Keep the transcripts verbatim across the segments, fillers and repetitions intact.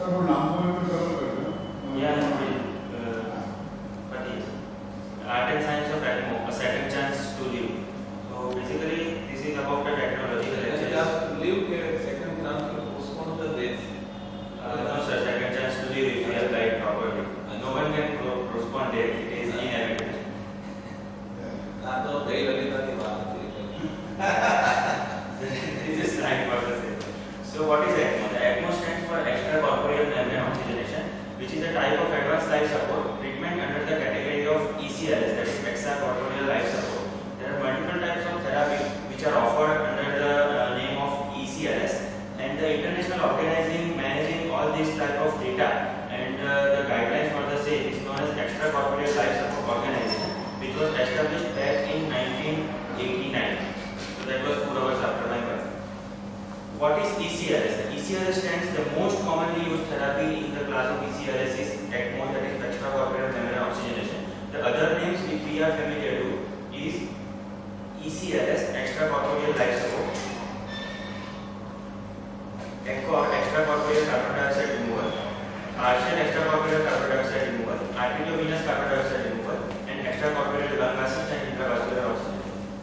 support नाम को भी cover करते हैं। Yeah, but yes, art and science of ECMO, a second chance to live. So basically, this is about the technological lecture. Just live here, second chance to postpone the death. Uh, no sir, second chance to live if you have died properly. Uh, no one can pro postpone death, it is inevitable. हाँ तो गई ललिता की बात थी। This is right for the same. So what is ECMO? The ECMO stands for extracorporeal membrane oxygenation, which is a type of advanced life support treatment under the category of E C L S, that is extracorporeal life support. There are multiple types of therapy which are offered under the uh, name of E C L S, and the international organizing managing all this type of data and uh, the guidelines for the same is known as extracorporeal life support organization, which was established back in nineteen eighty-nine. So that was four hours after my birth. What is E C L S? The E C L S stands the most commonly used therapy in the class of E C L S is ECMO, that is extracorporeal membrane oxygenation. The other names which we are familiar to is E C L S, extracorporeal life support, ECOR, extracorporeal carbon dioxide removal, partial extracorporeal carbon dioxide removal, arteriovenous carbon dioxide removal, and extracorporeal lung assist and intravascular oxygen.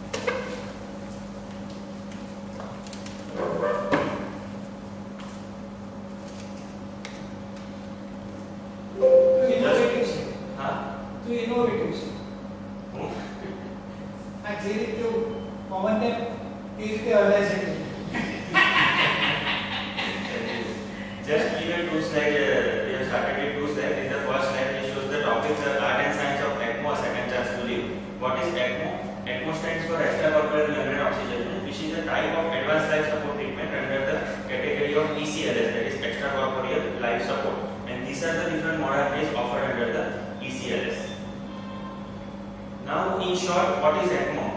To innovative. Actually, to common name is the organization. Just give a two slide. Uh, we have started with two slides. This is the first slide which shows the topics: the art and science of ECMO, a second chance to live. What is ECMO? ECMO stands for extracorporeal membrane oxygenation, which is a type of advanced life support treatment under the category of E C L S, that is extracorporeal life support. And these are the different modalities offered under the E C L S. Now, in short, what is ECMO?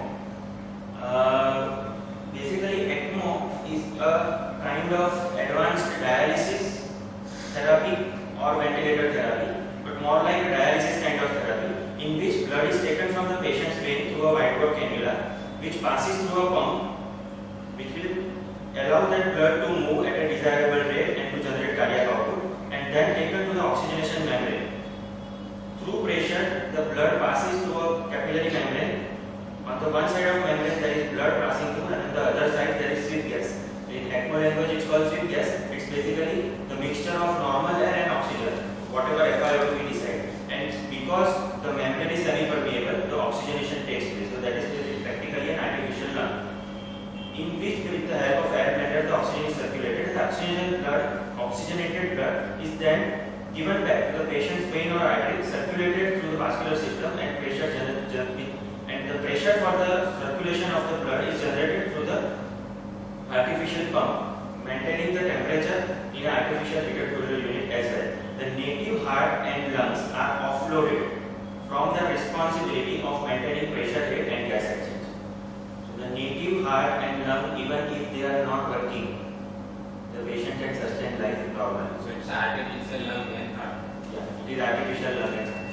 Uh, basically, ECMO is a kind of advanced dialysis therapy or ventilator therapy, but more like a dialysis kind of therapy, in which blood is taken from the patient's vein through a whiteboard cannula, which passes through a pump, which will allow that blood to move at a desirable rate and to generate cardiac output, and then taken to the oxygenation membrane. Through pressure, the blood passes through a capillary membrane. On the one side of membrane there is blood passing through, and on the other side there is sweet gas. In ECMO language it's called sweet gas. It's basically the mixture of normal air and oxygen, whatever F I O two we decide. And because the membrane is semi-permeable, the oxygenation takes place. So that is practically an artificial lung, in which with the help of air blender the oxygen is circulated. The oxygenated blood, oxygenated blood is then given back to the patient's vein or artery, circulated through the vascular system, and pressure and the pressure for the circulation of the blood is generated through the artificial pump, maintaining the temperature in an artificial heated fluid unit as well. The native heart and lungs are offloaded from the responsibility of maintaining pressure rate and gas exchange. So the native heart and lung, even if they are not working, the patient can sustain life normally. So it's artificial lung and heart. Yeah, it is artificial lung and heart.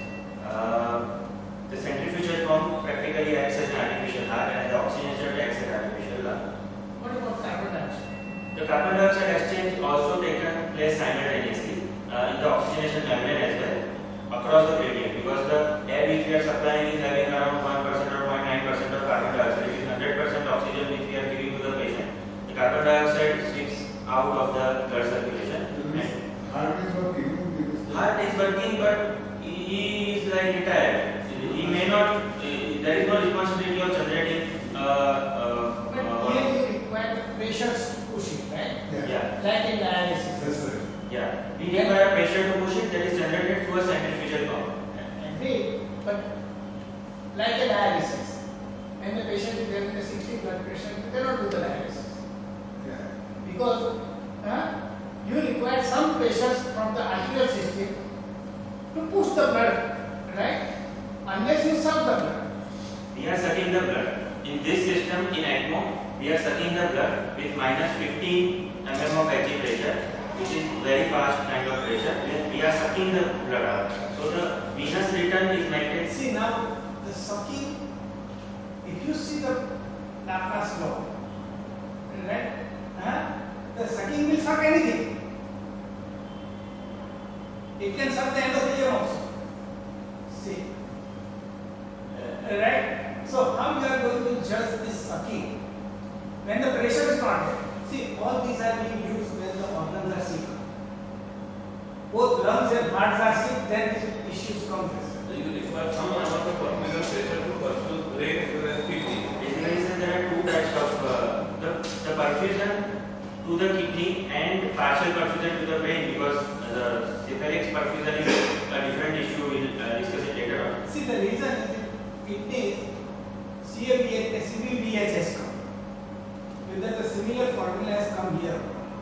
Uh, the centrifugal pump practically acts as an artificial heart, and the oxygenator acts as an artificial lung. What about carbon dioxide? The carbon dioxide exchange also taken place simultaneously uh, in the oxygenation membrane as well across the gradient, because the air which we are supplying is having around one percent or zero point nine percent of carbon dioxide. It is one hundred percent oxygen which we are giving to the patient. The carbon dioxide sweeps out of the blood circulation. Heart is working. Heart is working, but he is like retired. He may not. There is no responsibility of generating. Uh, uh, But uh, here you require the pressures to push it, right? Yeah. Like in dialysis. That's right. Yeah, we require pressure to push it, that is generated through a centrifugal pump. Agree, but like a dialysis, when the patient is having a sixty blood pressure, you cannot do the dialysis. Yeah. Because uh, you require some pressures from the arterial system to push the blood, right? Unless you suck the blood. We are sucking the blood. In this system, in ECMO, we are sucking the blood with minus fifteen millimeters of H G pressure, which is very fast kind of pressure. We are sucking the blood out. So the venous return is maintained. See now, the sucking, if you see the Laplace law, right? Uh, the sucking will suck anything. It can suck the endothelium also. See. Uh, right? So how you are going to judge this sucking when the pressure is not there? See, all these are being used when the organs are sick. Both lungs and hearts are sick, then these issues come. So you require some amount of perfusion pressure to pursue brain as well as kidney. Basically, sir, there are two types of uh, the, the perfusion to the kidney and partial perfusion to the brain, because uh, the cephalic perfusion is a different issue. We'll uh, discuss it later on. See, the reason is kidney C A B H, C B B H has come. Whether the similar formula has come here.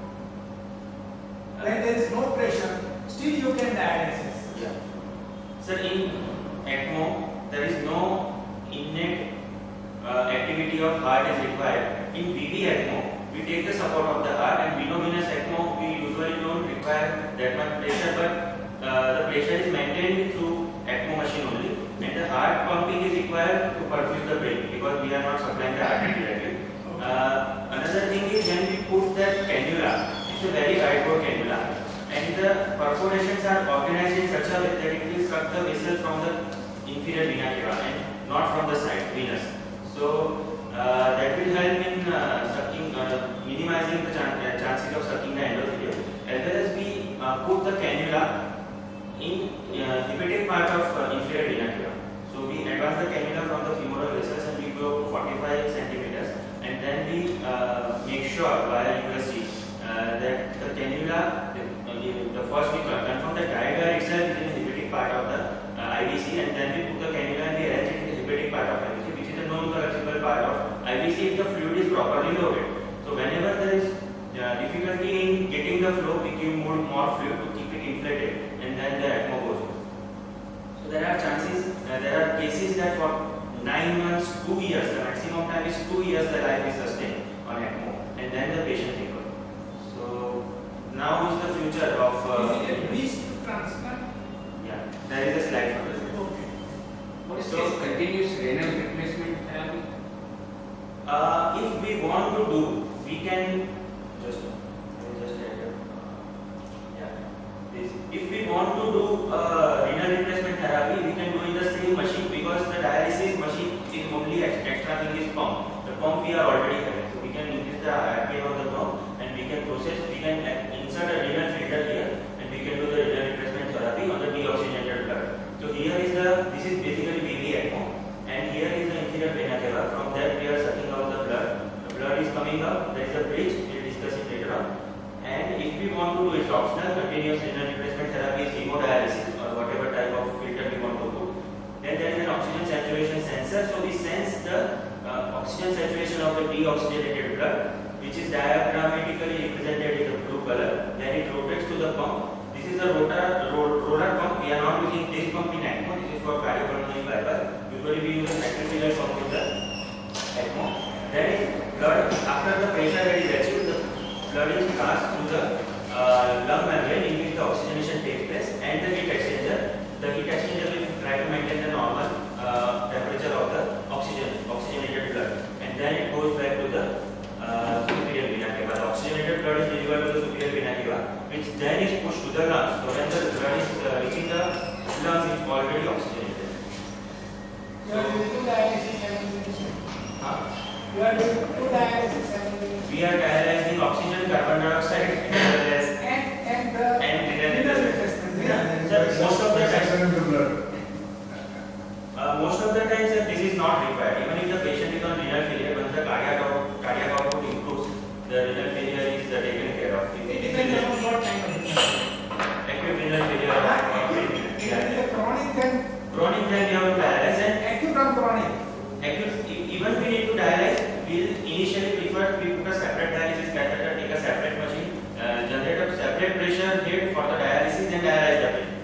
When there is no pressure, still you can dialysis. Yeah. Sir, in ECMO, there is no innate uh, activity of heart is required. In V V ECMO, we take the support of the heart, and veno-venous ECMO, we usually don't require that much pressure, but uh, the pressure is maintained through ECMO machine only, and the heart pumping is required to perfuse the brain, because we are not supplying the artery directly. Uh, another thing is when we put that cannula, it's a very high-power cannula, and the perforations are organized in such a way that it will suck the vessel from the inferior vena cava and not from the side venous. So uh, that will help in uh, sucking, uh, minimizing the chan uh, chances of sucking the endothelium, as well as we uh, put the cannula in uh, hepatic part of uh, inferior vena cava. So we advance the cannula from the femoral vessels and we go to forty-five centimeters, and then we uh, make sure via U S G uh, that the cannula, the, the first we confirm the diagram itself is in the hepatic part of the uh, I V C, and then we put the cannula and we arrange it in the hepatic part of I V C, which is the non-collapsible part of I V C if the fluid is properly loaded. So whenever there is uh, difficulty in getting the flow, we give more, more fluid to keep it inflated, and then the ECMO goes. So there are chances, uh, there are cases that for nine months, two years, the maximum time is two years the life is sustained on ECMO, and then the patient recovers. So now is the future of. Uh, Is it a breech transplant? Yeah, there is a slide for this. Okay. What is So- this continuous renal replacement therapy? Uh, if we want to do, we can just just yeah. This. If we want to do uh, renal replacement therapy, we can do in the same machine, because the dialysis machine is only ex- extra thing is pump. The pump we are already having, so we can increase the R P M of the pump, and we can process. We can uh, insert a renal filter here, and we can do the renal replacement therapy on the deoxygenated blood. So here is the this is basically V V ECMO, and here is the inferior vena cava. From that we are sucking out the blood. The blood is coming up. There is a bridge. We will discuss it later on. And if we want to do it optional, continuous renal replacement therapy is hemodialysis or whatever type of filter we want to put. Then there is an oxygen saturation sensor. So we sense the uh, oxygen saturation of the deoxygenated blood, which is diagrammatically represented in the blue color. Then it rotates to the pump. This is a rotor, ro roller pump. We are not using this pump in ECMO. This is for cardiopulmonary bypass. Usually we use a sacrificial pump in the ECMO. Then blood, after the pressure that is achieved, the blood is passed through the uh, lung membrane in which the oxygenation takes place, and the heat exchanger. The heat exchanger will try to maintain the normal uh, temperature of the oxygen, oxygenated blood, and then it goes back to the uh, superior vena cava. The oxygenated blood is delivered to the superior vena cava, which then is pushed to the lungs. So when the blood is uh, reaching the lungs, it's already oxygenated. You are doing two dialysis simultaneously. Huh? You are doing two dialysis simultaneously. We are dialyzing oxygen, carbon dioxide, as well as And and the and renal renal replacement. replacement. Yeah. Sir, most of the time, in the blood. uh, most of the time, sir, this is not required. Even if the patient is on renal failure, once the cardiac out, cardiac output improves, the renal failure is uh, taken care of. If It it depends is on what kind of disease. acute renal failure, or If it is a chronic, then chronic, then we have to dialyze, and acute or chronic. acute, e- even we need to dialyze, we'll initially prefer we put a separate dialysis catheter, take a separate machine, uh, generate a separate pressure head for the dialysis, and dialyze the patient.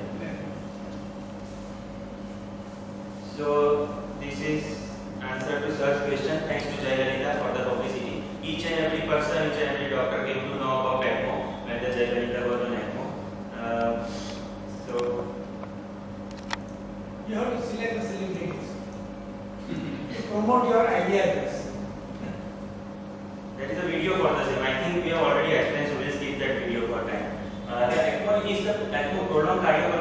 So this is answer to such question. Thanks to Jai Lalita for the publicity. Each and every person, each and every doctor came to know about ECMO when the Jai Lalita was on ECMO. Uh, so You have to select the celebrities to promote your ideas. that is a video for the same. I think we have already explained, so we'll skip that video for time. Uh, the ECMO is the ECMO prolonged cardiopulmonary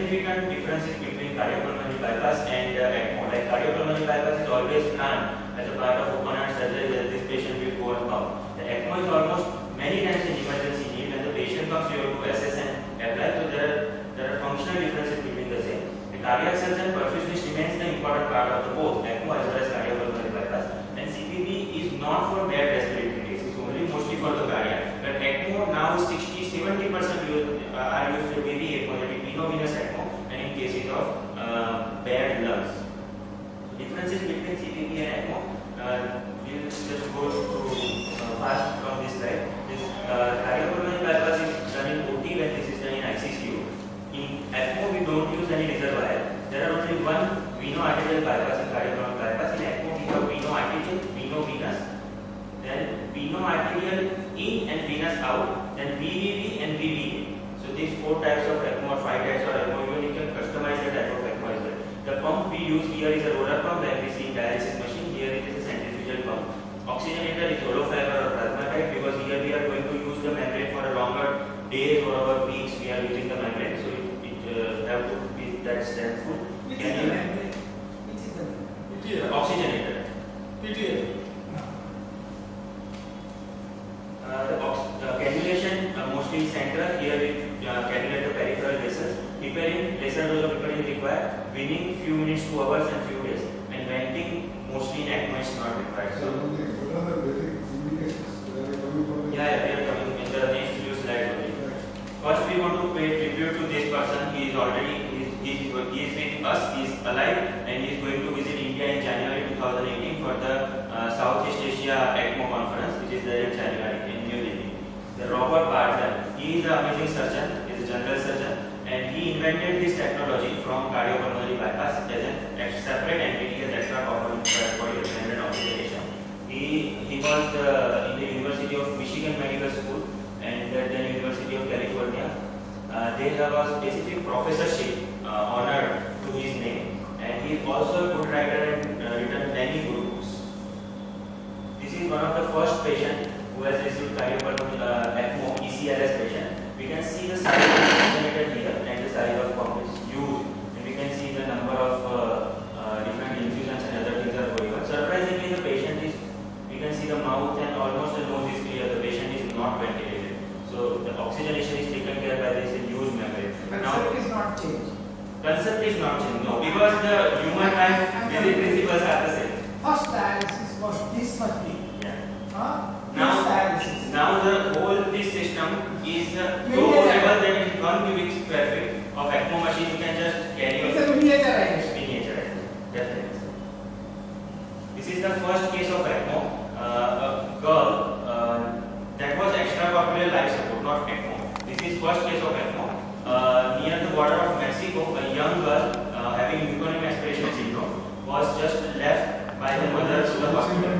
significant differences between cardiopulmonary bypass and uh, ECMO. Like cardiopulmonary bypass is always planned as a part of open heart surgery where this patient will go and come. The ECMO is almost many times an emergency need when the patient comes here to assess and apply. So there are, there are functional differences between the same. The cardiac surgeon perfusionist remains the important part of the both ECMO as well as cardiopulmonary bypass. And C P B is not for bad respiratory cases, it's only mostly for the cardiac. But ECMO now is sixty to seventy percent uh, are used for baby ECMO, that is venovenous ECMO, and in cases of uh, bad lungs. Differences between C P B and ECMO, uh, we'll just go through uh, fast from this slide. This uh, cardiopulmonary bypass is done in O T when this is done in I C C U. In ECMO, we don't use any reservoir. There are only one veno-arterial bypass in cardiopulmonary bypass. In ECMO, we have veno-arterial, veno-venous, then veno-arterial in and venous out, then V V V and V V A. So these four types of ECMO or five types of ECMO, even you can customize the type of ECMO as well. The pump we use here is a roller pump, like we see in dialysis machine. Here it is a centrifugal pump. Oxygenator is hollow fiber or plasma type, because here we are going to use the membrane for a longer days or over weeks. We are using the membrane, so it, it uh, have to be that strengthful. Which Can is the you- membrane? Which is the membrane? P T A. Oxygenator. P T A. Uh, the ox uh, cannulation uh, mostly central. Here we uh, cannulate the peripheral vessels. Heparin, lesser dose of heparin is required. Weaning few minutes to hours and few days. And venting mostly in ECMO is not required. So, So what are the basic indications that are coming from the- yeah, yeah, we are coming in the next few slides only. First, we want to pay tribute to this person. He is already he is, he is, he is with us. He is alive, and he is going to visit India in January two thousand eighteen for the uh, Southeast Asia ECMO conference, which is there in January in New Delhi. The Robert Bartlett, he is an amazing surgeon. He is a general surgeon, and he invented this technology from cardiopulmonary bypass as a separate entity as extracorporeal membrane oxygenation. He he was uh, in the University of Michigan Medical School and uh, then University of California. Uh, they have a specific professorship uh, honored to his name, and he is also a good writer and uh, written many good books. This is one of the first patients who has received cardiopulmonary uh, ECMO E C L S patient. We can see the size of the oxygenator here and the size of pump is huge, and we can see the number of uh, uh, different infusions and other things are going on. Surprisingly, the patient is, we can see the mouth and almost the nose is clear. The patient is not ventilated. So the oxygenation is taken care by this huge membrane. Concept is not changed. Concept is not changed, no, because the human life basic principles are the same. First dialysis was this much big. Yeah. Huh? Now, This dialysis. now the whole this system is uh, so Miniature. portable that in one cubic square feet of ECMO machine you can just carry It's your a miniaturization. miniature. Definitely. This is the first case of ECMO. Uh, a girl uh, that was extracorporeal life support, not ECMO. This is first case of ECMO. Uh, near the border of Mexico, a young girl uh, having meconium aspiration syndrome was just left by the mother to the hospital.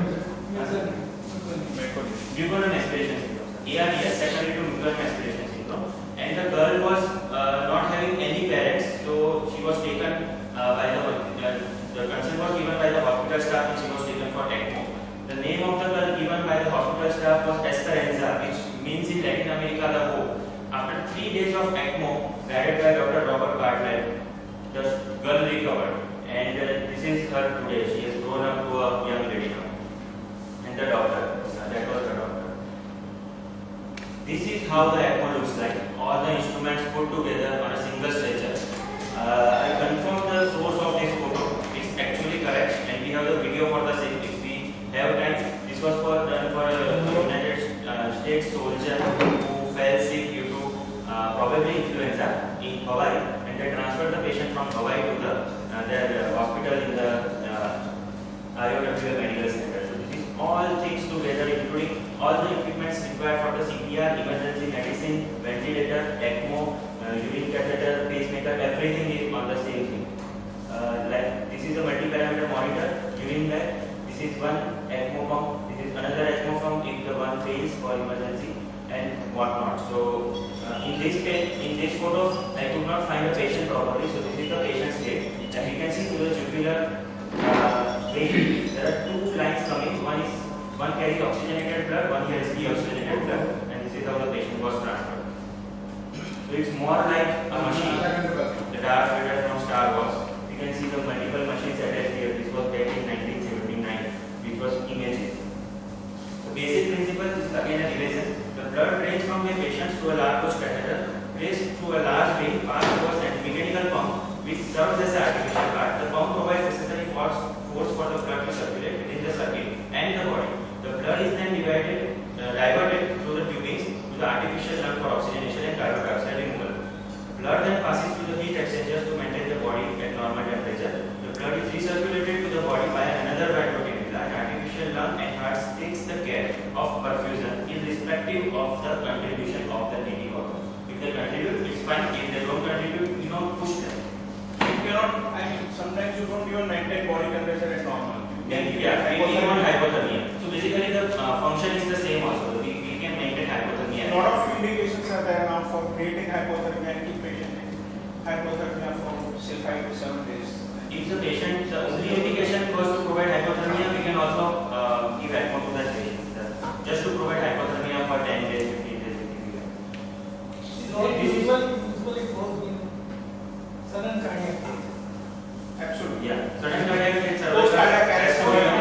Meconium aspiration syndrome. A R D S, secondary to meconium aspiration syndrome. And the girl was uh, not having any parents, so she was taken uh, by the uh, the consent was given by the hospital staff, and she was taken for ECMO. The name of the girl given by the hospital staff was Esperanza, which means in Latin America the hope. After three days of ECMO, guided by Doctor Robert Bartlett, the girl recovered, and uh, this is her today. She has grown up to a young lady now. And the doctor, uh, that was the doctor. This is how the ECMO looks like. All the instruments put together on a single stretcher. Uh, I confirmed the source of this photo. It's actually correct, and we have the video for the same. If we have time, this was for done for a United uh, States soldier who fell sick due to uh, probably influenza in Hawaii, and they transferred the patient from Hawaii to the uh, their uh, hospital in the uh, R O W Medical Center. So this is all things together, including all the equipments required for the C P R, emergency medicine, ventilator, ECMO, uh, urine catheter, pacemaker, everything is on the same thing. Uh, like this is a multi-parameter monitor, urine bag. This is one ECMO pump. This is another ECMO pump if the one fails for emergency and whatnot. So uh, in this page, in this photo, I could not find a patient properly. So this is the patient's state. And you can see to the jugular uh, vein, there are two lines coming. One is one carries oxygenated blood, one carries deoxygenated blood, and this is how the patient was transferred. So it's more like a machine. The Darth Vader from Star Wars. You can see the multiple machines attached here. This was back in nineteen seventy-nine, which was imaging. The basic principle is again a relation. The blood drains from a patient through a large gauge catheter, placed through a large vein, passed through a mechanical pump, which serves as an artificial heart. The pump provides necessary force, force for the blood to circulate within the circuit and the body. The blood is then divided, uh, diverted through the tubings to the artificial lung for oxygenation and carbon dioxide removal. Blood then passes through the heat exchangers to maintain the body at normal temperature. The blood is recirculated to the body by another vital cannula. An artificial lung and heart takes the care of perfusion irrespective of the contribution of the needy organ. If they contribute, it's fine. If they don't contribute, you don't push them. You cannot, I mean, sometimes you don't even maintain body temperature at normal. Then, yeah, we can on hypothermia. So basically the uh, function is the same also. We, we can maintain hypothermia. A lot of indications are there now for creating hypothermia and keep patient in hypothermia for say five to seven days. If the patient, the only indication was to provide hypothermia, we can also uh, give ECMO to that patient. Just to provide hypothermia for ten days, fifteen days. So usually, usually goes in sudden cardiac death. Absolutely. Yeah, sudden cardiac death. Post cardiac arrest.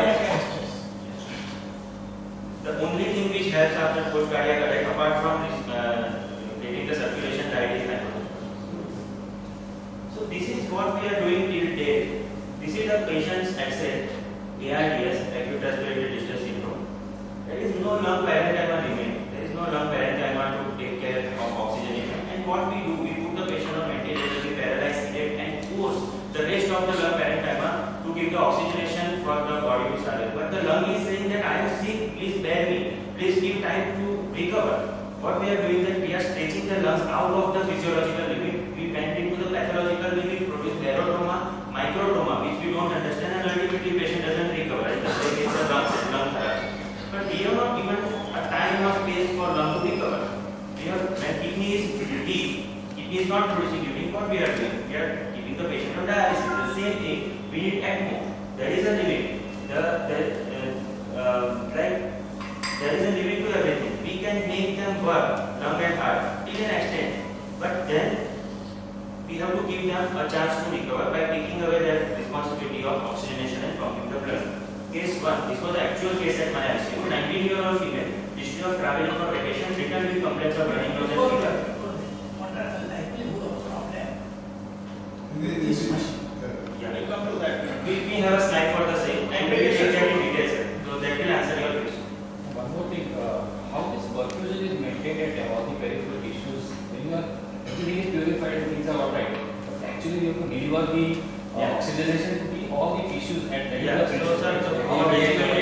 The only thing which helps after post cardiac arrest, apart from this, uh, getting the circulation right, is hypothermia. So this is what we are doing till date. This is the patient's X-ray, A R D S, acute respiratory distress syndrome. There is no lung parenchyma remaining. There is no lung parenchyma to take care of oxygenation. And what we do, we put the patient on ventilator, paralyzed, sedate, and force the rest of the lung parenchyma to give the oxygenation for the body to circulate. But the lung is saying that I am sick, please bear me, please give time to recover. What we are doing is we are stretching the lungs out of the physiological limit. We bend into the pathological limit, produce barotrauma, microtrauma, which we don't understand, and ultimately patient doesn't recover. And the same is the lungs and lung therapy. But we have not given a time or space for lung to recover. We have, when kidney is weak, kidney is not producing urine, what we are doing? We are giving the patient on dialysis. The same thing, we need ECMO. There is a limit. The, the, uh, uh, like, there is a limit to everything. We can make them work, lung and heart, till an extent. But then, we have to give them a chance to recover by taking away their responsibility of oxygenation and pumping the blood. Case one, this was the actual case at my I C U. nineteen year old female, history of traveling for vacation, returned with complaints of running nose and fever. What are the likelihood of problem? This machine. Yeah, We'll come to that. we, we have a slide for the same, and we will take that in details. So that will answer your question. One more thing, uh, how this perfusion is maintained at all the peripheral tissues? When you are, everything is purified and things are alright. But actually you have to deliver the uh, Yeah. oxygenation to the, all the tissues at that Yeah, so sir, so all all the basically-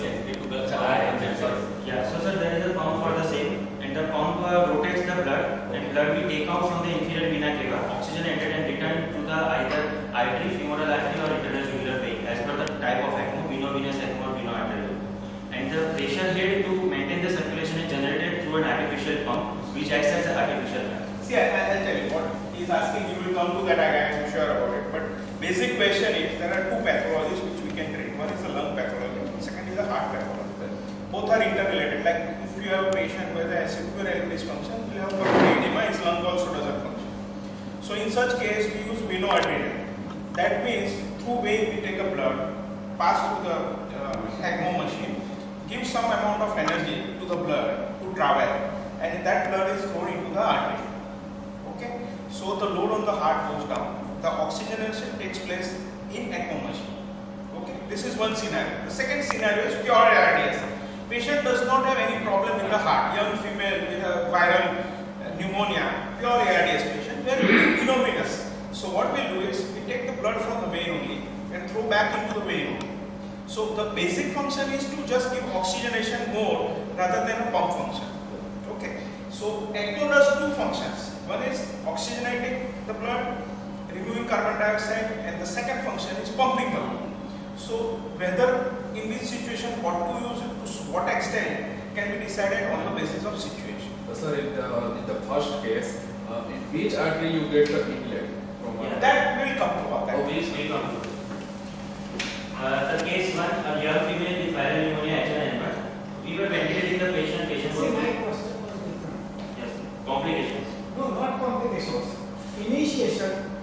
yeah. Yeah, so sir, there is a pump for the same, and the pump uh, rotates the blood, and blood we take out from the inferior vena cava, oxygen entered and returned to the either artery, femoral artery, or internal jugular vein, as per the type of ECMO, veno-venous ECMO or veno-arterial. And the pressure head to maintain the circulation is generated through an artificial pump, which acts as an artificial heart. See, I, I'll tell you what he's asking. You will come to that. I am sure about it. But basic question is there are two pathologies which we can treat. One is the lung pathology. Second is the heart pathology. Both are interrelated. Like if you have a patient with a acidic dysfunction, you have pulmonary edema. His lung also doesn't function. So in such case, we use veno-arterial. That means through vein we take a blood, pass through the uh, ECMO machine, give some amount of energy to the blood to travel, and that blood is thrown into the artery. Okay, so the load on the heart goes down. The oxygenation takes place in ECMO machine. Okay, this is one scenario. The second scenario is pure A R D S. Patient does not have any problem in the heart. Young female with a viral uh, pneumonia, pure A R D S patient, where we do veno-venous. So what we do is we take the blood from the vein only and throw back into the vein only. So the basic function is to just give oxygenation more rather than a pump function. Okay. So ECMO does two functions. One is oxygenating the blood, removing carbon dioxide, and the second function is pumping the blood. So whether in this situation what to use it to what extent can be decided on the basis of situation. Uh, Sir, in the, in the first case, uh, in which artery you get the inlet from? Yeah. That will come to our Oh, we will come to it. Uh, the case one, a young female with viral pneumonia H one N one. We were ventilating the patient. Patient See, was my question was different. yes, complications. No, not complications. Initiation,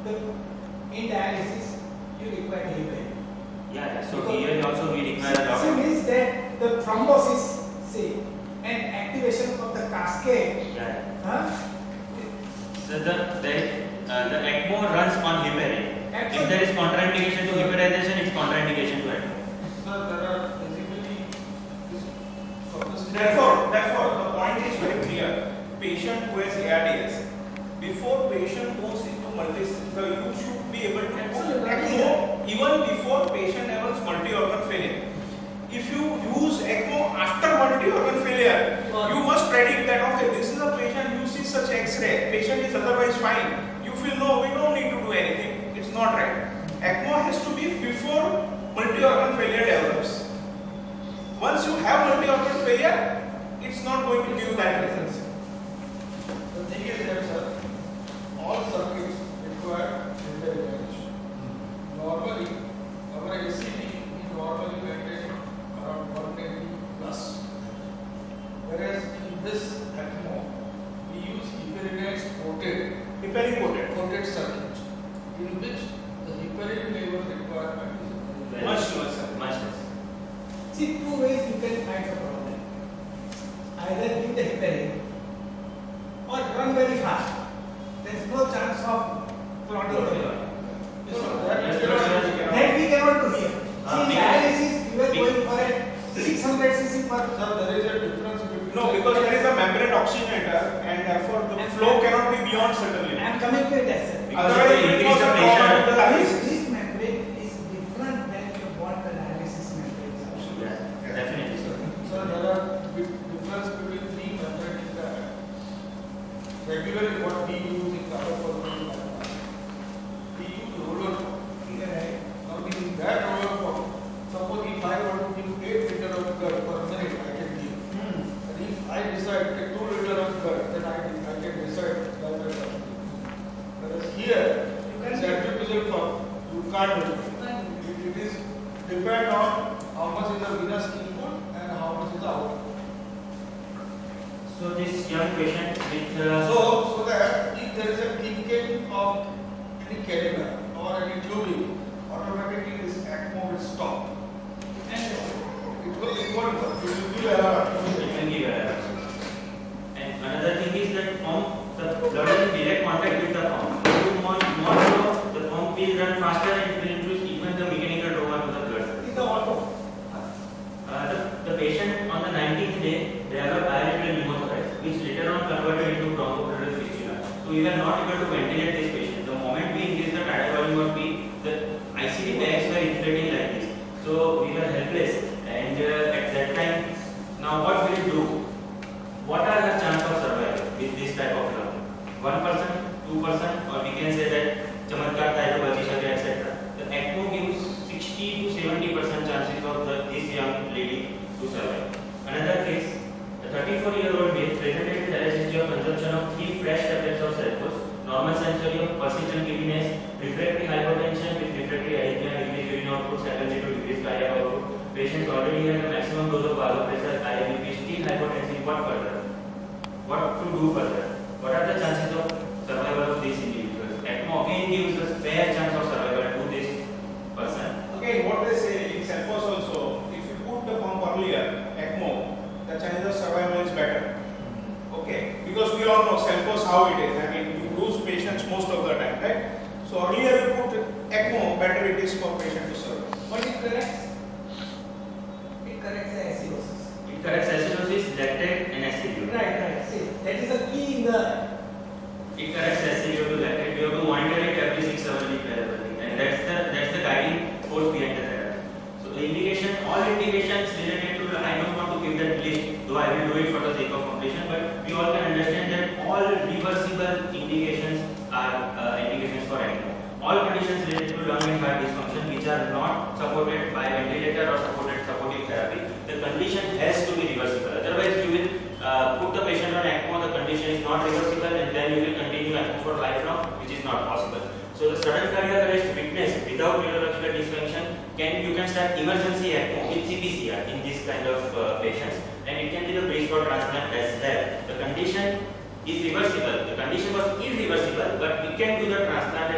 the in dialysis you require heparin. Yeah, yeah. So here also we require a lot So of. means that the thrombosis, say, and activation of the cascade. Yeah. Huh? So the the, uh, the ECMO runs on heparin. ECMO If there is contraindication to heparinization, it's contraindication to ECMO. Sir, there are basically this for this Therefore, therefore, the point is very clear. Patient who has A R D S, before patient goes into multi-system, you should be able to put Absolutely. ECMO even before patient has multi-organ failure. If you use ECMO after multi-organ failure, you must predict that okay, this is a patient, you see such X-ray, patient is otherwise fine. You feel no, we don't need to do anything. It's not right. ECMO has to be before multi-organ failure develops. Once you have multi-organ failure, it's not going to give that results. The thing is that, sir, all circuits require intervention. Normally, our A C D is normally maintained around one eighty plus. Whereas in this ECMO, we use heparinized coated, Heparin coated. coated circuit, in which the heparin level requirement is very Much less. Much less. See, two ways you can find the problem. Either give the heparin or run very fast. There is no chance of clotting the blood. So that Yes, is sir, sir. That we cannot do here. Ah, See, in because- dialysis, we were be- going for a six hundred c c per. Sir, there is a difference between No, because there is a membrane oxygenator and therefore the And- flow cannot be beyond certain I limit. am coming to it, yes, sir. Because Otherwise, if it you was increase a the problem pressure, with the This, dialysis. this membrane is different than the what the dialysis membrane is. Yeah, definitely. So, Sir, there are big difference between three membranes in that. Regularly, what we use in cover for we use roller pump. Right. Now, in that roller pump, suppose if I want to give eight liter of blood per minute, I can give. Hmm. And if I decide to two liter of blood, then I, I can decide that I can give. Whereas here, You can- centrifugal pump, you can't do it. It, it is depend on how much is the venous input and how much is the output. so this young patient with uh, So, so that if there is a thinking of any caliber or any tubing, automatically this ECMO will stop. And It will, it won't, it will give error. it can give error. And another thing is that pump, the blood is in direct contact with the pump. So you want more flow, the pump will run faster and it will introduce even the mechanical trauma to the blood. it's the auto. Uh, the, the patient on the nineteenth day developed bilateral pneumothorax, which later on converted into bronchopleural fistula. So we were not able to ventilate this patient. The moment we increased the tidal volume of P, the I C D bags were inflating like this. So we were helpless. And uh, at that time, now what will we do? What are the chance of survival with this type of lung? One percent, two percent, or we can say that chamatkar thayo bachi shake, et cetera. The ECMO gives sixty to seventy percent chances of the, this young lady to survive. Another case, a thirty-four-year-old male presented with elasticity of consumption of three fresh tablets of Celphos, normal sensorium, persistent giddiness, refractory hypertension with refractory arrhythmia, decreased urine output, secondary to decreased cardiac output. Patients already had a maximum dose of vasopressor, I M P, still hypotensive. What further? What to do further? What are the chances of survival of these individuals? ECMO again gives a fair chance of survival to this person. Again, what they say in Celphos also, if you put the pump earlier, ECMO, the chances of survival is better. Okay, because we all know Celphos how it is. I mean, you lose patients most of the time, right? So earlier you put ECMO, better it is for patient to survive. But it corrects. It corrects the acidosis. It corrects acidosis, lactate, and acidity. Right, right. See, that is the key in the. It corrects acidity to lactate. You have to monitor it every six seven weeks variably, and that's the that's the guiding force behind the therapy. So the indication, all indications related to the, I don't want to give that list, though I will do it for the sake of completion, but we all can understand that all reversible indications are uh, indications for ECMO. All conditions related to lung and heart dysfunction which are not supported by ventilator or supported supportive therapy, the condition has to be reversible. Otherwise, you will uh, put the patient on ECMO, the condition is not reversible, and then you will continue ECMO for lifelong, which is not possible. So the sudden cardiac arrest witnessed without neurological dysfunction, can you can start emergency ECMO with C P C R in this kind of uh, patients, and it can be the base for transplant as well. The condition is reversible. The condition was irreversible, but we can do the transplant and replace the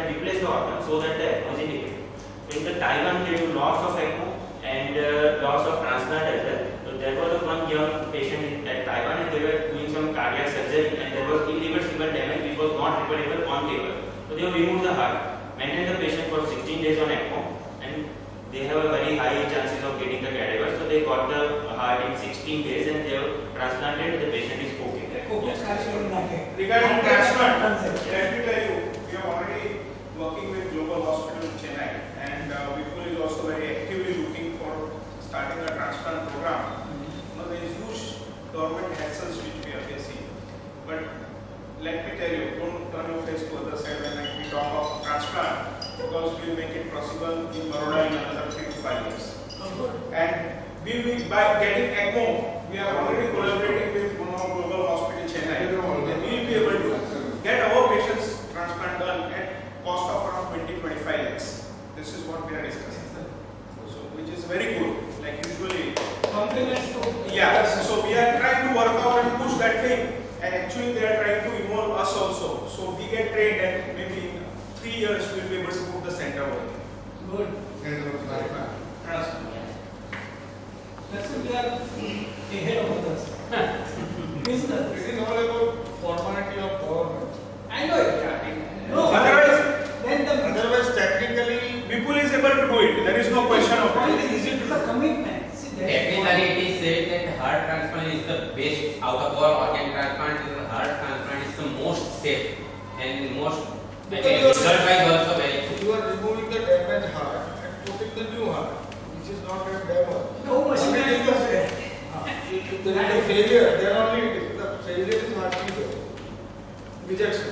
the organ so that the ECMO is indicated. So in the Taiwan they do lots of ECMO and uh, lots of transplant as well. So there was a one young patient in at Taiwan and they were doing some cardiac surgery and there was irreversible damage which was not repairable on table. So they removed the heart, maintained the patient for sixteen days on ECMO, and they have a very high chances of getting the cadaver. So they got the heart in sixteen days and they have transplanted. The patient is okay. Yes. Regarding transplant, let me tell you, we are already working with Global Hospital in Chennai, and uh, Vipul is also very actively looking for starting a transplant program. You know, there is huge government hassles which we are facing, but let me tell you, don't turn your face to the other side when we talk of transplant, because we will make it possible in Baroda in another three to five years. And we will, by getting ECMO, we are already collaborating with one of Global Hospital Chennai, and we will be able to get our patients transplant done at cost of around twenty to twenty-five lakhs. This is what we are discussing. So, which is very good. Like usually, compliments to yeah. So we are trying to work out and push that thing, and actually they are trying to involve us also. So we get trained, and maybe in three years we will be able to put the center working. good. Transplant. That's why we are ahead of others. Business. It is all about formality of government. I know it. No, Otherwise, then the Otherwise, technically, Vipul is able to do it. There is no question of point it. is it is a commitment. See, that Technically, it is said that heart transplant is the best out of all organ transplant. The heart transplant is the most safe and most. Because Again, you are- result wise also very good. you are removing the damaged heart and putting the new heart, which is not that damaged. no machine is there. If there is a failure, then only it is. The failure is not either. Rejection.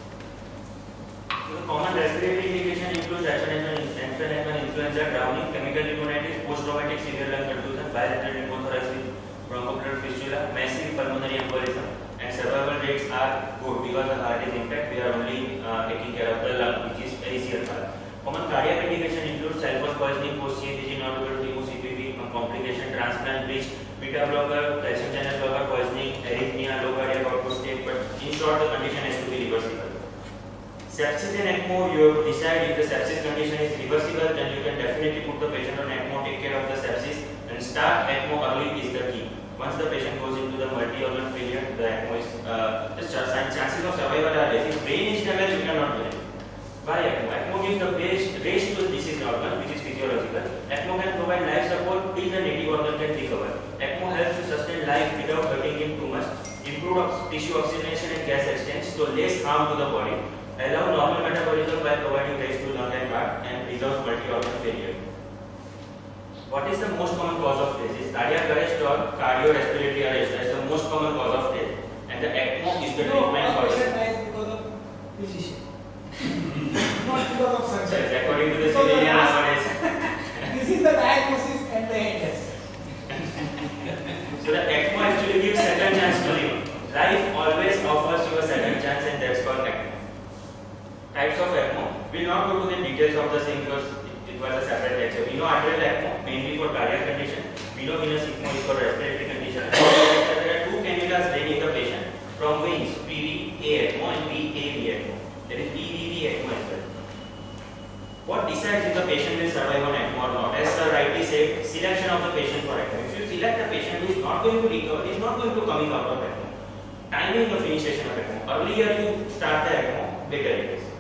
So the common respiratory indication includes influenza, influenza, drowning, chemical pneumonitis, post-traumatic severe lung contusion, bilateral pneumothorax with bronchopleural fistula, massive pulmonary embolism, and survival rates are good because the heart is intact. We are only uh, taking care of the lung, which is A C L part. Common cardiac indication includes sulfur poisoning, post-C A T G, non-operative C P V, complication, transplant, bleach, beta blocker, calcium channel blocker, poisoning, arrhythmia, low cardiac output state. But in short, the condition has to be reversible. Sepsis in ECMO, you have to decide if the sepsis condition is reversible, then you can definitely put the patient on ECMO, take care of the sepsis, and start ECMO early is the key. Once the patient goes into the multi-organ failure, the ECMO is, uh, the chances of survival are less. If brain is damaged, you cannot do it. Why ECMO? ECMO gives the base, raise to the diseased organ, which is physiological. ECMO can provide life support till the native organ can recover. ECMO helps to sustain life without hurting him too much, improve tissue oxygenation and gas exchange, so less harm to the body, allow normal metabolism by providing raise to lung and heart, and resolves multi-organ failure. What is the most common cause of death? Is cardiac arrest or cardiorespiratory arrest? That is the most common cause of death, and the ECMO is the No, treatment our for patient it. dies because of physician. Not because of surgery. Yes, according to the So the civilian last- nowadays. This is the diagnosis and the end test. So the ECMO actually gives second chance to live. Life always offers you a second chance, and that's called ECMO. Types of ECMO. We will not go to the details of the same because it, it was a separate lecture. We know arterial ECMO mainly for cardiac condition. We know venous ECMO is for respiratory condition. There are two cannulas draining the patient from veins, P V A ECMO and P A V ECMO. There is P V V ECMO as well. What decides if the patient will survive on ECMO or not? As sir rightly said, selection of the patient for ECMO. If you select a patient who is not going to recover, he is not going to coming out of ECMO. Timing of initiation of ECMO. Earlier you start the ECMO, better it is.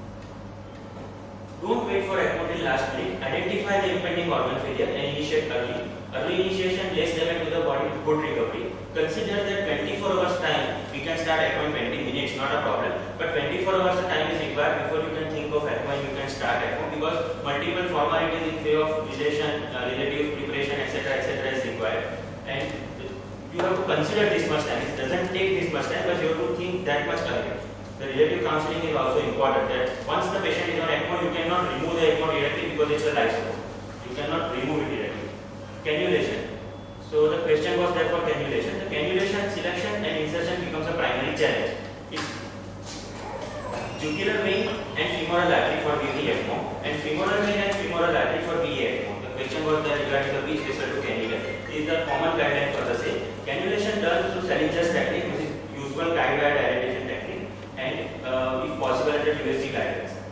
Don't wait for ECMO till last minute. Identify the impending organ failure and initiate early. Early initiation, less damage to the body, good recovery. Consider that twenty-four hours time, we can start ECMO in twenty minutes, not a problem. But twenty-four hours of time is required before you can think of ECMO and you can start ECMO, because multiple formalities in way of relation, uh, relative preparation, et cetera, et cetera is required. And you have to consider this much time. It doesn't take this much time, but you have to think that much earlier. The relative counseling is also important. That once the patient is on ECMO, you cannot remove the ECMO directly because it's a life support. You cannot remove it directly. Cannulation. So the question was there for cannulation. The cannulation selection and insertion becomes a primary challenge. It's jugular vein and femoral artery for V V ECMO, and femoral vein and femoral artery for V A ECMO. The question was there regarding the which result to cannulate. This is the common guideline for the same. Cannulation done through Salinger's technique, which is usual guide wire dilatation technique, and uh, if possible under U S G guidelines.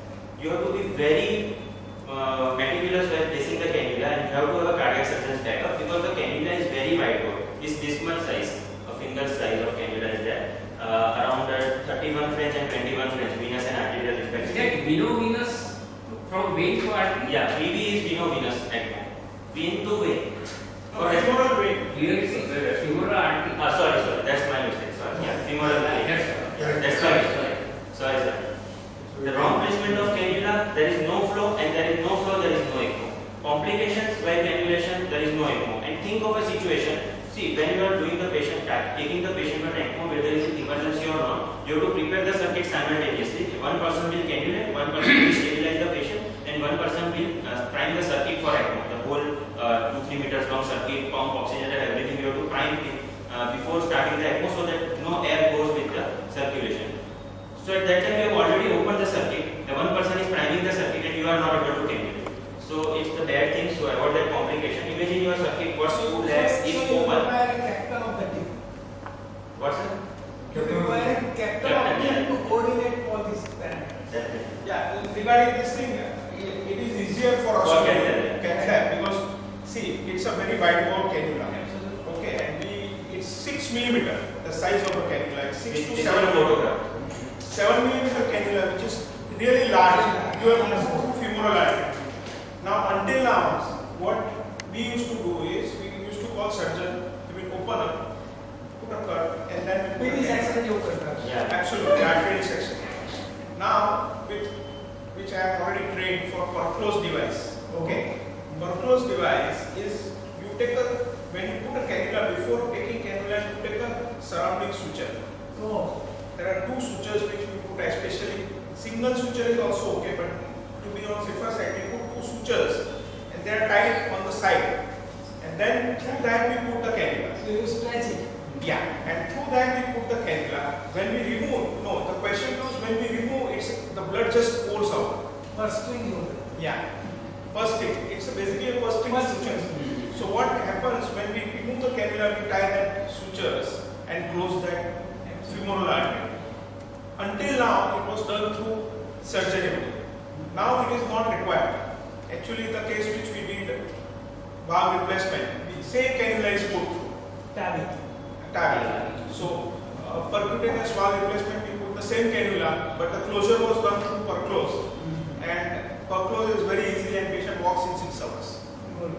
you have to be very uh, meticulous while placing the cannula, and you have to have a cardiac surgeon's backup because the cannula is very wide bore. It's this much size, a finger size of cannula is there, uh, around uh, thirty-one French and twenty-one French, venous and arterial Is respectively. that veno-venous from vein to artery? Yeah, V V is veno-venous ECMO. Vein to vein. No, femoral vein. Here is uh, femoral artery. Ah, sorry, sorry, that's my mistake. Sorry, yeah, femoral vein. Yes, sir. Yeah, that's sorry, sorry, sorry, sir. The wrong placement of cannula, there is no flow, and there is no flow, there is no ECMO. Complications while cannulation, there is no ECMO. And think of a situation. See, when you are doing the patient, taking the patient on ECMO, whether it is emergency or not, you have to prepare the circuit simultaneously. One person will cannulate, one person will stabilize the patient, and one person will uh, prime the circuit for ECMO. The whole uh, two three meters long circuit, pump, oxygenator, everything you have to prime it uh, before starting the ECMO, so that no air goes with the circulation. So at that time you have already opened the circuit. The one person is priming the circuit, and you are not able to cannulate. So it's the bad thing to avoid that complication. Imagine your circuit first two legs is you open. require a captain of the team. What's it? You require a captain of the team to coordinate all these parameters. Definitely. Yeah, regarding this thing, it, it is easier for us For to cannula. cannula because see, it's a very wide bore cannula. Okay, and we, it's six millimeter, the size of a cannula, it's six This to this is seven a millimeter. photograph. seven millimeter cannula, which is really large. You have two femoral artery. Now, until now, what we used to do is we used to call surgeon. We will open up, put a cut, and then we put Maybe a cannula. section you can Yeah. Absolutely, arterial section. Now, with which I have already trained for Perclose device. Okay, Perclose device is you take a when you put a cannula before taking cannula, you take a surrounding suture. So, There are two sutures which we put, especially single suture is also okay, but to be on safer side, we put two sutures and they are tied on the side, and then through that we put the cannula. so you stretch it. Yeah, and through that we put the cannula. When we remove, no, the question was when we remove, it's the blood just pours out. Bursting you. Yeah, bursting. It's a basically a bursting suture. So what happens when we remove the cannula, we tie that sutures and close that femoral artery. Until now, it was done through surgery only. Now it is not required. Actually, the case which we did, valve replacement, the same cannula is put through. Tabbing. Tabbing. So, uh, percutaneous valve replacement, we put the same cannula, but the closure was done through Perclose. And Perclose is very easy, and patient walks in six hours. Good.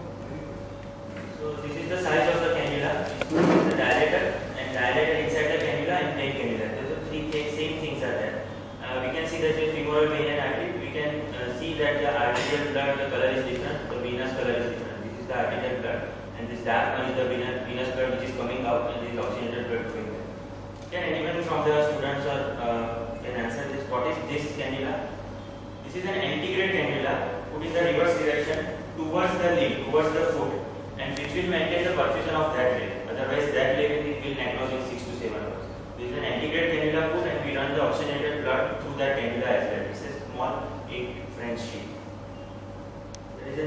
So this is the size of the cannula. This is the dilator, and dilator inside the cannula and plain cannula. Those are three things, same things are there. Uh, we can see that the femoral vein and artery. We can uh, see that the arterial blood, the color is different. The venous color is different. This is the arterial blood, and this dark one is the venous, venous blood which is coming out, and this is oxygenated blood going there. Can anyone from the students or uh, can answer this? What is this cannula? This is an antegrade cannula put in the reverse direction towards the limb, towards the foot, and which will maintain the perfusion of that leg. Otherwise, that leg will necrose in six to seven hours. This is an antegrade cannula put, and we run the oxygenated blood through that cannula as well. This is small eight French sheet. There is a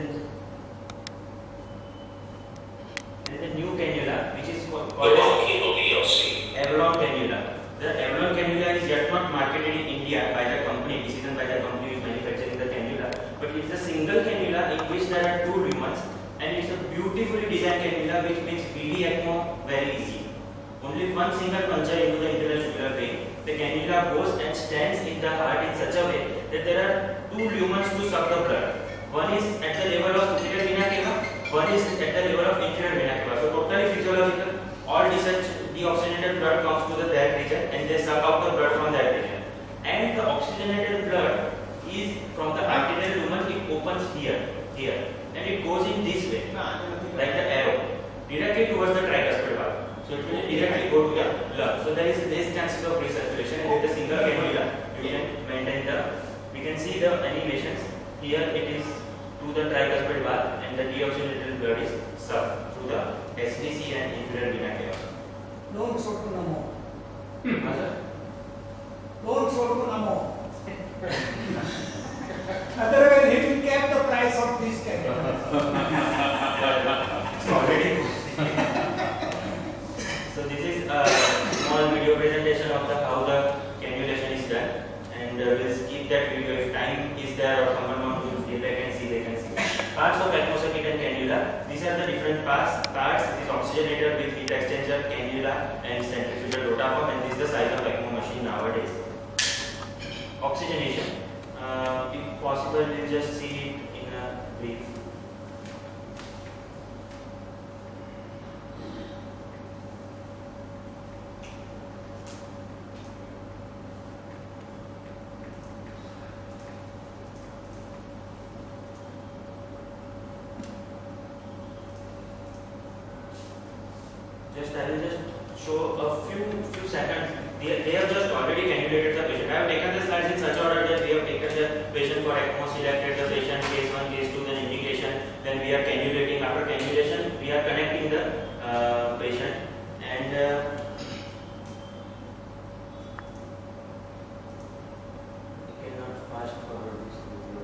there is a new cannula which is called Avalon cannula. The Avalon cannula is yet not marketed in India by the company, decision by the company who is manufacturing the cannula, but it is a single cannula in which there are two lumens, and it's a beautifully designed cannula which makes V D ECMO very easy. Only one single puncture into the internal jugular vein. The cannula goes and stands in the heart in such a way that there are two lumens to suck the blood. One is at the level of superior vena cava, one is at the level of inferior vena cava. So totally physiological. All deoxygenated blood comes to the that region, and they suck out the blood from that region. And the oxygenated blood is from the arterial lumen. It opens here, here, and it goes in this way, like the arrow, directly towards the tricuspid valve. So it will directly go to the lung. So there is less chances of recirculation, and with a single cannula, you can maintain the. We can see the animations. Here it is to the tricuspid valve, and the deoxygenated blood is sucked through the S V C and inferior vena cava. Don't show to Namo. Hmm. Don't show to Namo. Otherwise, he will cap the price of this cannula. It's already. So this is a small video presentation of the how the cannulation is done, and and uh, we'll skip that video. If time is there or someone wants to get back and see, they can see. Parts of ECMO circuit and cannula. These are the different parts. Parts is oxygenator with heat exchanger, cannula, and centrifugal rotaform, and this is the size of ECMO machine nowadays. Oxygenation. Uh, if possible, we'll just see it in a brief. Just I will just show a few few seconds. They, they have just already cannulated the patient. I have taken the slides in such order that we have taken the patient for ECMO, selected the patient, case one, case two, then indication, then we are cannulating. After cannulation, we are connecting the uh, patient, and uh, I cannot fast forward this video.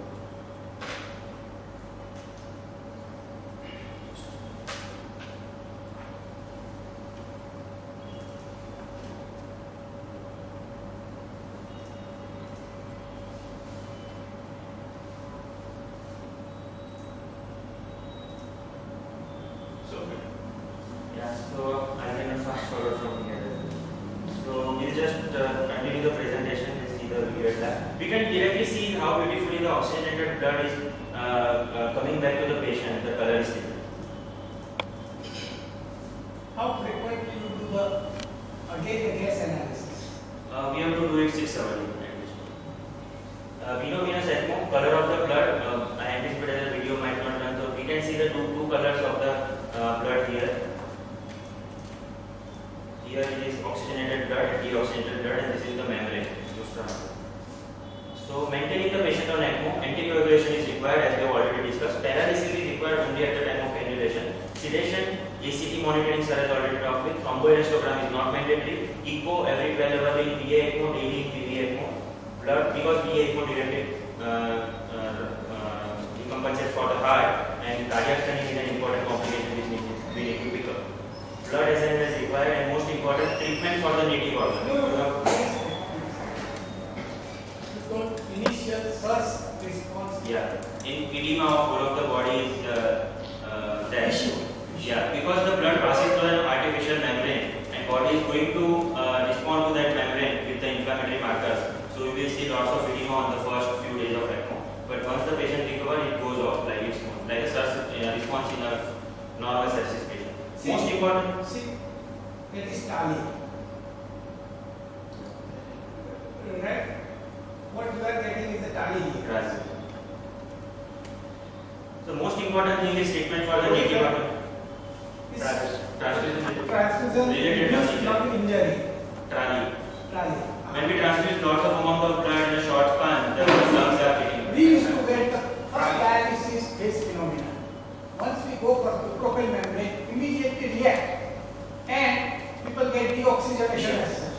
Yeah, so I can fast forward from here. So we'll just uh, continue the presentation and see the video at that. We can directly see how beautifully the oxygenated blood is uh, uh, coming back to the patient. The color is different. How frequently you do the again the gas analysis? Uh, we have to do it six hourly. Uh, veno-venous ECMO, color of the blood. Uh, I anticipated the video might not run, so we can see the two two colors of the uh, blood here. Here it is oxygenated blood, deoxygenated blood, and this is the membrane. So maintaining the patient on ECMO, anticoagulation is required as we have already discussed. Paralysis is required only at the time of cannulation. Sedation, A C T monitoring sir has already talked with. Thromboelastogram is not mandatory. Echo every twelve hours in V A ECMO, daily in P V ECMO. Blood, because V A ECMO directly uh, uh, uh, compensates for the heart, and cardiac stenting is an important complication which needs we need to pick up. Blood S N M is required, and most important, treatment for the native organ. No, no, no. So initial first response. Yeah, in edema of whole of the body is uh, uh, there. Yeah, because the blood passes through an artificial membrane, and body is going to uh, respond to that membrane with the inflammatory markers. So we will see lots of edema on the first few days of ECMO. But once the patient recovers, it goes off like it's like a uh, response in a normal sepsis patient. See, Most important. See, that is tally. Right? What you are getting is the tally here. Right. So most important thing is treatment for the native organ. This Transfusion. transfusion Related is to not injury. Trali. Tally. When we transfuse lots of amount of blood in a short span, the lungs are getting. We used to get the first dialysis phase phenomena. Once we go for the propel membrane, immediately react, and people get deoxygenation as such.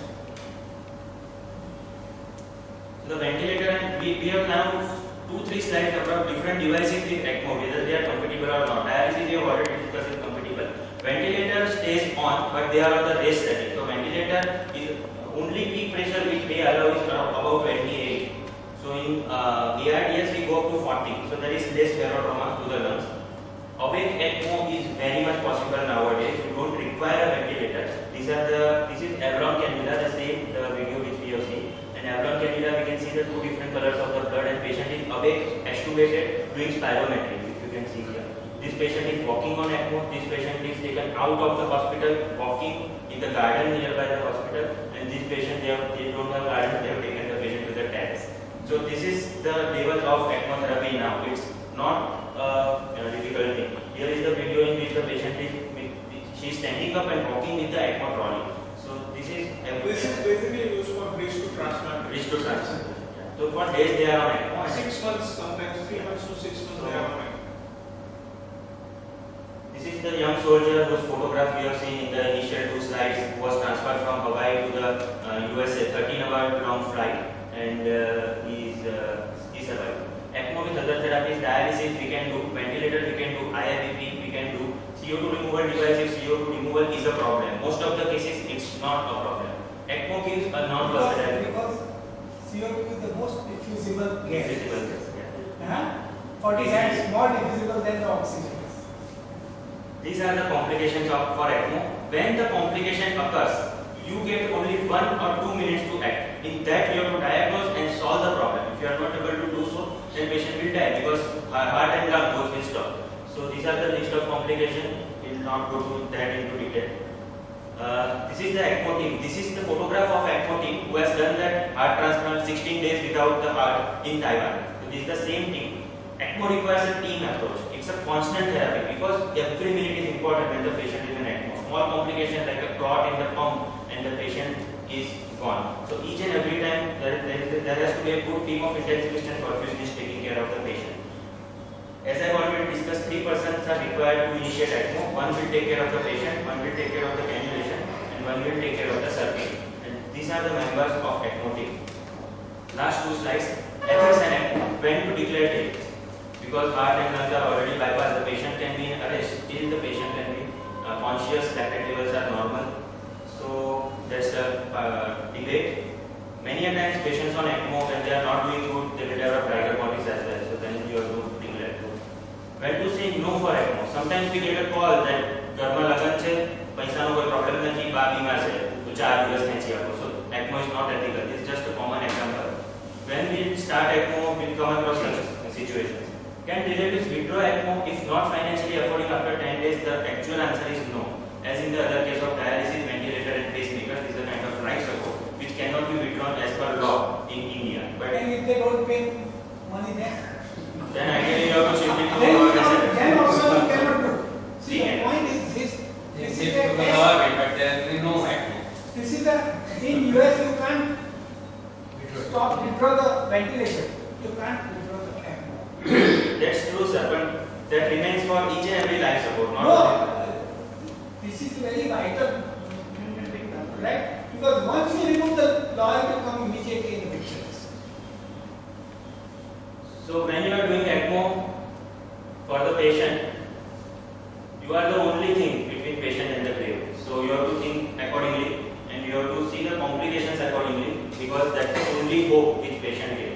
So the ventilator, and we, we have now two, three slides about different devices with ECMO, whether they are compatible or not. Dialysis we have already discussed is compatible. Ventilator stays on, but they are on the rest setting. So ventilator is only peak pressure which they allow is about twenty-eight. So in uh, A R D S we go up to forty. So there is less barotrauma to the lungs. Awake ECMO is very much possible nowadays. You don't require a ventilator. These are the this is Avalon cannula, the same the video which we have seen. And Avalon cannula, we can see the two different colors of the blood, and patient is awake, extubated, doing spirometry. If you can see here, this patient is walking on ECMO. This patient is taken out of the hospital, walking in the garden nearby the hospital, and this patient they, have, they don't have garden. They have taken the patient to the terrace. So this is the level of ECMO therapy now. It's not uh, a difficult thing. Here is the video in which the patient is she is standing up and walking with the ECMO trolley. So this is This is basically used for bridge to transplant. bridge to transplant. Yeah. So for days they are on ECMO. Six months, sometimes three months to six months, they are on ECMO. This is the young soldier whose photograph we have seen in the initial two slides, who was transferred from Hawaii to the uh, U S A, thirteen hour long flight, and uh, he is uh, he survived. ECMO with other therapies, dialysis we can do, ventilator we can do, I V P we can do. C O two removal device, if C O two removal is a problem. Most of the cases it's not a problem. ECMO gives a non-versatile. Because C O two is the most most diffusible gas. Diffusible gas, yeah. Uh-huh. forty times more diffusible than the oxygen gas. These are the complications of for ECMO. When the complication occurs, you get only one or two minutes to act. In that, you have to diagnose and solve the problem. If you are not able to do so, then patient will die because heart and lung both will stop. So these are the list of complications. We will not go to that into detail. Uh, this is the ECMO team. This is the photograph of ECMO team who has done that heart transplant sixteen days without the heart in Taiwan. So this is the same team. ECMO requires a team approach. It's a constant therapy because every minute is important when the patient is in ECMO. Small complication like a clot in the pump and the patient is gone. So each and every time there, there, is a, there has to be a good team of intensivists and perfusionists taking care of the patient. As I already discussed, three persons are required to initiate ECMO. One will take care of the patient, one will take care of the cannulation, and one will take care of the circuit. And these are the members of ECMO team. Last two slides. Ethics and ECMO. When to declare date? Because heart and lungs are already bypassed, the patient can be in arrest. Still the patient can be uh, conscious, lactate levels are normal. So there's a uh, debate. Many a times patients on ECMO, when they are not doing good, they will develop rider bodies as well. So then you have to declare good. When to say no for ECMO? Sometimes we get a call that ઘરમાં લગન છે, પૈસાનો કોઈ problem નથી, બા બીમાર છે, તો ચાર દિવસ ખેંચી આપો. So ECMO is not ethical. This is just a common example. When we start ECMO, we come across such situations. Can relatives withdraw ECMO if not financially affording after ten days? The actual answer is no. As in the other case of dialysis, ventilator and pacemaker, this is a kind of right support which cannot be withdrawn as per law in India. But And if they don't pay money then? then ideally you have to shift it to Then, the you government know, sector. then also you cannot do. See, Yeah. the point is this. They This say is to a the case- government, but there is no ECMO. This is a, in U S you can't stop, withdraw the ventilation. You can't withdraw the ECMO. That's true, sir, but that remains for each and every life support, not No, only- uh, this is very vital, right? Because once you remove the lawyer will come immediately in the picture. So when you are doing ECMO for the patient, you are the only thing between patient and the grave. So you have to think accordingly and you have to see the complications accordingly because that's the only hope which patient gets.